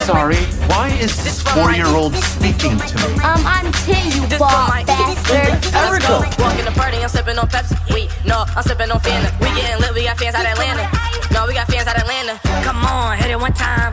sorry. Why is this 4-year-old speaking to me? I'm 10, you bald bastard. Erica! Walk in the party, I'm sipping on Pepsi. I'm sipping on Fanta. We getting lit, we got fans out Atlanta. No, we got fans out Atlanta. Come on, hit it one time.